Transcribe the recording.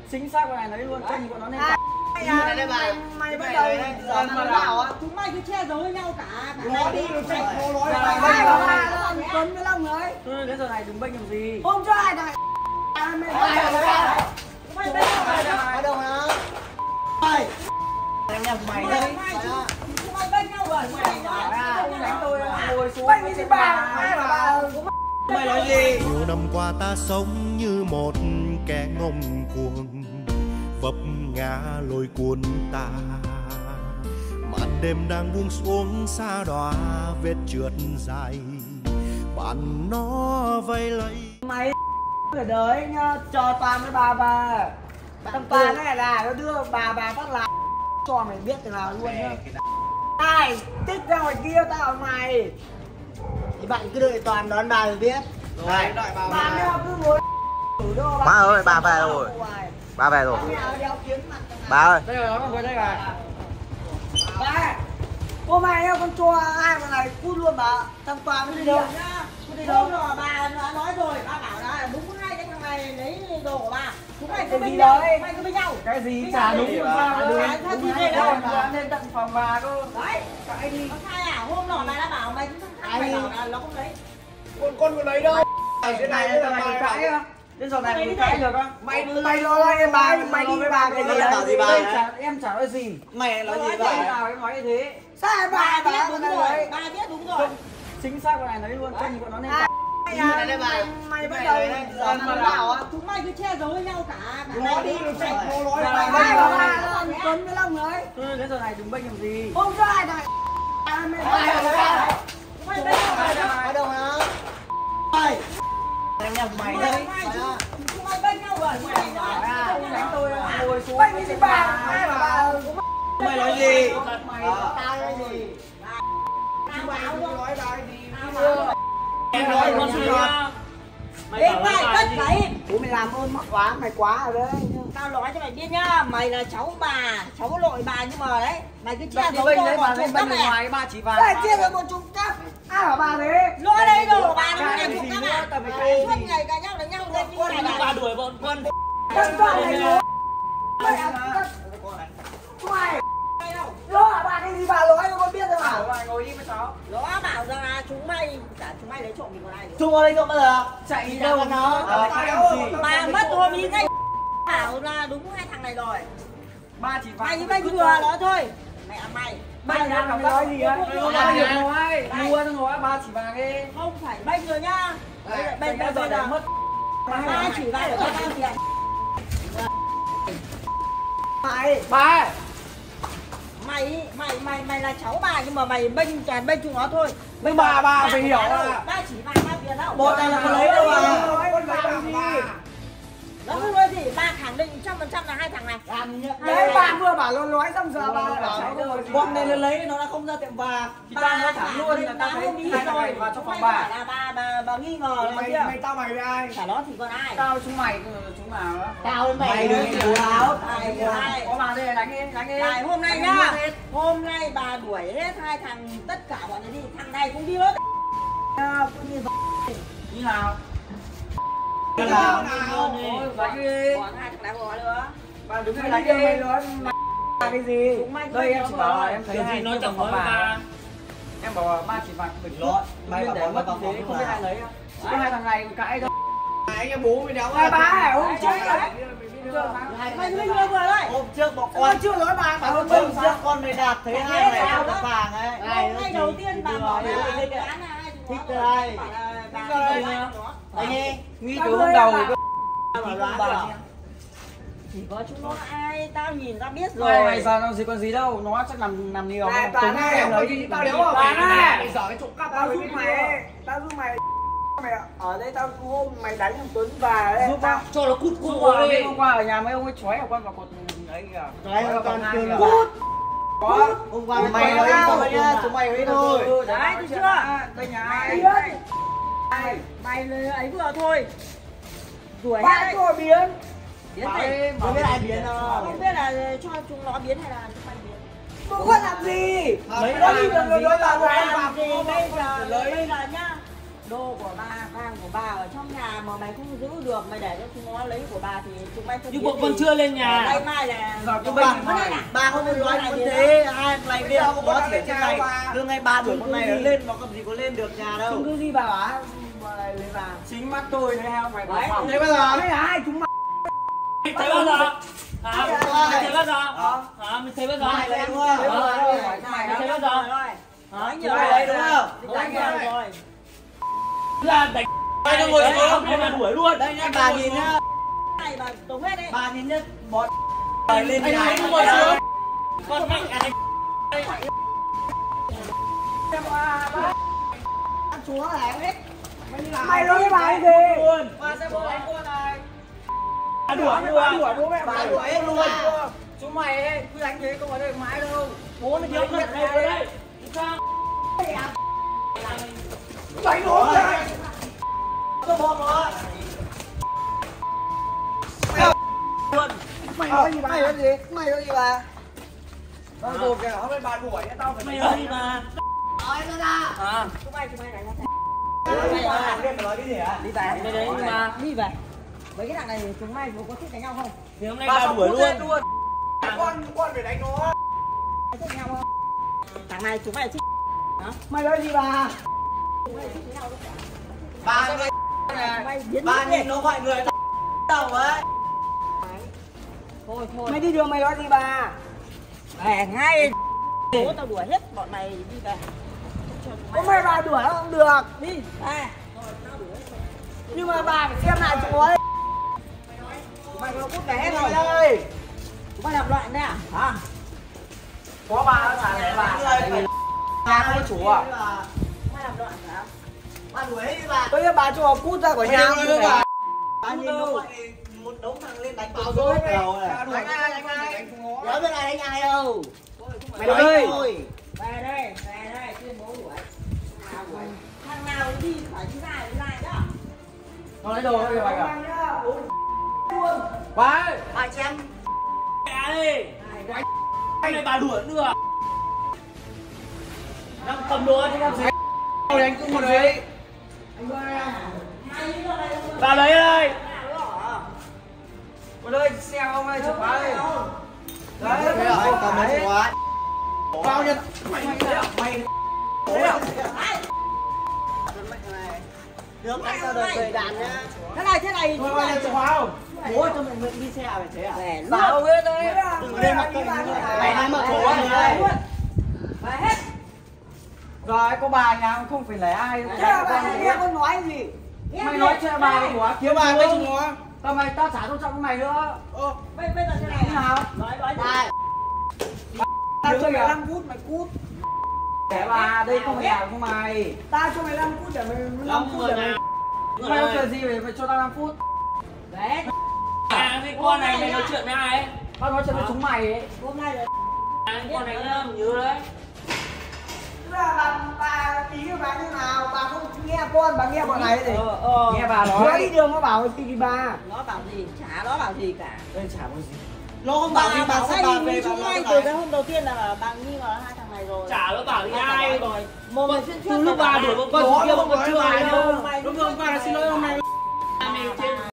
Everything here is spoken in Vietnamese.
Chính xác con này nói luôn, cho nhìn bọn nó lên mày bắt đầu giờ bảo á, chúng mày cứ che giấu với nhau cả. Nó đi nó chạy nó nói là Tuấn với Long ấy. Thôi cái giờ này đừng bênh làm gì. Hôm cho ai này. Mày bên ở đâu hả? Mày. Mày đây. Mày bên nhau rồi. Mày đánh tôi ngồi xuống. Mày cái gì bà? Mày nói gì? Nhiều năm qua ta sống như một kẻ ngông cuồng, vấp ngã lôi cuốn ta. Màn đêm đang buông xuống xa đọa vết trượt dài, bạn nó vây lấy. Mày ở đấy nhá, cho Toàn với bà. Thằng Toàn này là nó đưa bà bắt làm cho mày biết từ nào luôn nhá. Ai tích ra ngoài kia tao mày. Thì bạn cứ đợi Toàn đón bà rồi biết. Rồi, đợi bà. Cứ ngồi Má ơi, bà về rồi. Bà về rồi. Bà ơi. Đây rồi, nó còn đây rồi. Bà. Cô mày nhá, con cho hai con này cút luôn bà. Thằng Toàn nó đi đâu nhá. Hôm rồi bà đã nói rồi, bà bảo là đúng hai cái thằng này lấy đồ của bà. Chúng mày cứ bên nhau, mày cứ bên nhau. Cái gì chả đúng rồi sao? Đúng hai đâu mà lên tận phòng bà cơ. Đấy, cãi đi. Có sai à? Hôm nọ mày đã bảo mày cũng thằng mày bảo là nó không lấy. Con có lấy đâu. Cái này là mày cãi á. Đến giờ này mày cãi được á? Mày lo lại bà, mày đi bà cái gì bảo gì bà? Em chả nói gì. Mày nói gì bà? Nào em nói như thế. Sai bà biết đúng rồi. Bà biết đúng rồi. Chính xác con này nói luôn, cho nhìn bọn nó lên. Mày bắt đầu giờ bảo á, chúng mày cứ che giấu với nhau cả. Nó đi nó chạy nó nói là Tuấn với Long ấy. Thôi cái giờ này đừng bênh làm gì. Hôm cho ai này. Mày bên ở đâu hả? Mày. Mày đây. Chúng mày bên nhau rồi. Đánh tôi ngồi xuống. Mày cái gì bà? Mày nói gì? Tao nói gì? Tao bảo luôn. Nói bà gì? Em nói con suy ra. Ê mày cất cái. Bố mày làm ơn mắc quá, mày quá ở đấy. Tao nói cho mày biết nhá, mày là cháu bà, cháu nội bà nhưng mà đấy, mày cứ che giấu cho bọn chúng các mẹ. Bà chỉ vào. Mày che giấu bọn chúng các. Ai bảo bà thế? Nói đây đồ của bà nó là chúng các bạn. Suốt ngày cả nhau đánh nhau lên như này này. Bà đuổi bọn con. Đừng có này nữa. Mày. Nó bà cái gì bà nói cho con biết rồi mà. Ngồi đi với cháu. Nó bảo rằng là chúng mày lấy trộm thì còn ai nữa. Chúng lấy trộm bao giờ? Chạy đi đâu nó? Bà mất hôm ý cái bảo là đúng hai thằng này rồi. Ba chỉ vào. Mày với bây vừa đó thôi. Mẹ mày. Bây giờ mày nói gì á? Mua xong rồi ba chỉ vào đi. Không phải bênh rồi nhá. Bây giờ mất. Ba chỉ vào để cho tao tiền. Mày. Ba. Mày là cháu bà nhưng mà mày bênh toàn bênh chúng nó thôi. Nhưng bà phải hiểu là ba chỉ vào ba tiền đâu. bọn này là có lấy đâu mà. Nó không nói gì, ba khẳng định 100% là hai thằng này. Đấy bà vừa bảo nó nói xong giờ bà bảo bọn này nó lấy nó đã không ra tiệm bà. Thì tao nói thẳng luôn là tao thấy hai thằng này vào trong phòng bà. Bà nghi ngờ là Mày tao mày với ai? Chả nó thì còn ai? Tao chúng mày chúng nào đó. Tao với Mày đừng đùa áo. Ai? Có bà đây đánh đi. Này hôm nay nhá. Hôm nay bà đuổi hết hai thằng tất cả bọn này đi, thằng này cũng đi hết. Như nào? Cái nào? Đánh đi. Còn hai thằng nào gọi nữa. Bà đứng đây đánh đi. Mày nói cái gì? Đây em chỉ bảo em thấy hai nói chẳng nói bà. Em bảo ba chỉ vặt mình lót. Mày bảo mất thế không biết ai lấy không? Chỉ có hai thằng này cãi thôi. Anh em bố mới đéo. Hai ba hôm trước Mày cứ vừa đấy. Hôm trước bọn Con chưa nói bà bảo hôm trước con mới đạt thấy hai này trong vàng ấy. Ngày đầu tiên bà bảo là thích ai? Anh nghe nghi từ hôm đầu bà chỉ có chúng nó ai tao nhìn tao biết rồi. rồi. Mày sao nó gì còn gì đâu, nó chắc nằm nhiều. Túng em lấy đi tao đéo vào mày này. Giỏi cái trộm cắp tao giúp mày. Mày ở đây tao hôm mày đánh thằng Tuấn và đấy giúp tao cho nó cút đi. Hôm qua ở nhà mấy ông ấy chói của con vào cột đấy kìa. Đấy con kêu là cút. Có hôm qua mày nói thôi nhá, chúng mày ấy thôi. Đấy thấy chưa? Đây nhà ai? Mày ấy vừa thôi. Đuổi ba rồi biến này. Không biết ai biến đâu. Không biết là cho chúng nó biến hay là chúng mày biến. Không có làm gì. Lấy nó đi được rồi, nó làm gì bây giờ nhá. Đô của ba, vàng của bà ở trong nhà mà mày không giữ được, mày để cho chúng nó lấy của bà thì chúng mày không nhưng biết bộ con gì. chưa lên nhà. Đây mai là Rồi chúng cái bà không được nói như thế, hai này kia không có thể trên này. Từ ngày ba đuổi con này nó lên nó còn gì có lên được nhà đâu. Chúng cứ gì bà bảo lấy vàng. Chính mắt tôi đấy không mày Đấy, bảo thế bây giờ đấy là ai chúng mày Mày thấy bao giờ? Hả? Mày thấy bao giờ? Hả? Mày thấy bao giờ? mày lấy mua. Mày thấy bao giờ? Nói nhiều đấy đúng không? Đánh rồi. Là đánh. Mày đang ngồi xuống, mày đuổi luôn. Đây nhá, bà nhìn nhá. Này bà tống hết đấy. Bà nhìn nhá, bọn lên Anh nhà. ngồi xuống. Con mẹ à đánh. Ăn chúa là em hết. mày nói với bà cái gì Luôn. Bà sẽ bố đánh cô này. đuổi bố mẹ Bà đuổi hết luôn. chúng mày ấy cứ đánh thế không có được mãi đâu. Bố nó thiếu thật đây đây. Sao? Mày đuổi mày Cho bố nó. mày nói gì bà Mày nói gì? Mày nói gì bà? tao đồ kìa hôm nay bà đuổi tao phải Mày ơi mà. Nói ra ra. À. Chúng mày đánh nó. thằng kia nói cái gì hả? Đi về. Đây đấy nhưng mà Đi về. Mấy cái thằng này chúng mày có thích đánh nhau không? thì hôm nay ba đuổi luôn. con phải đánh nó. Thích đánh nhau không? Thằng này chúng mày thích. Mày nói gì bà? Chúng mày thích đánh nhau không? Bà Mày biến bà mất nhìn đi. nó gọi người đầu ấy. Thôi thôi. Mày đi đường mày nói gì bà? Về ngay. Bố tao đuổi hết bọn mày đi về. Hôm nay bà đuổi không được. Đi. Về. Nhưng mà bà phải xem lại chỗ ấy. Mày có cút về hết Mày rồi. ơi. Chúng mày làm loạn đấy à? Hả? Có bà nó trả lời bà. Nhà không có chủ à? Chúng mày làm loạn hả? Bà đuổi hết đi bà. Bây giờ bà cho cút ra khỏi nhà luôn bà. Bà nhìn nó vậy một đống thằng lên đánh vào rồi hết đầu này. Đánh ai? Nói bên này đánh ai đâu. Mày nói thôi. Về đây, tuyên bố đuổi. Thằng nào đi phải thứ này nhá. Nó lấy đồ thôi bà cả. Bà ơi. Bà xem. Mẹ đi. Anh này bà đuổi nữa. Đang cầm đồ cho con gì? Tôi đánh cũng một đấy. Bà lấy đây. Một đây xe ông ơi chụp bà ơi. Đấy, cầm lấy chìa khóa. Bao nhiêu? Mày được anh sao được về đàn nhá. Thế này. Thôi bao nhiêu chìa khóa không? Bố cho mày mượn đi xe phải thế à? Về Bà ông ấy đây. Đừng lên mặt tôi. Mày đang mở khổ này. Về hết. Rồi có bà nhà không phải lấy ai. Thế là bà nghe con nói gì? Mày nói chuyện bà cái của Kiếm bà với chúng nó. tao mày tao trả tôn trọng mày nữa. Bây giờ thế này Thế nào? nói đây. Tao cho mày Kìa. 5 phút mày cút. Để bà đây không phải nhà của mày. Tao cho mày 5 phút để mày 5 phút để mày. Mày có chuyện gì phải cho tao 5 phút. Đấy. À, cái con này mày nói chuyện với ai ấy? Tao nói chuyện với chúng mày ấy. Hôm nay là À, con này nhớ đấy. Tức là bà ý của bà như nào? Bà không nghe con, bà nghe bọn này gì? Nghe bà nói. Nó đi đường nó bảo cái gì bà? nó bảo gì? Chả nó bảo gì cả. Đây chả có gì. Nó không bảo gì bà sẽ đi chúng anh từ cái hôm đầu tiên là bà nghi ngờ hai thằng này rồi. Chả nó bảo đi ai. rồi. Mồm mày xuyên Từ lúc bà đuổi con kia con chưa ai đâu. Đúng rồi, bà xin lỗi hôm nay.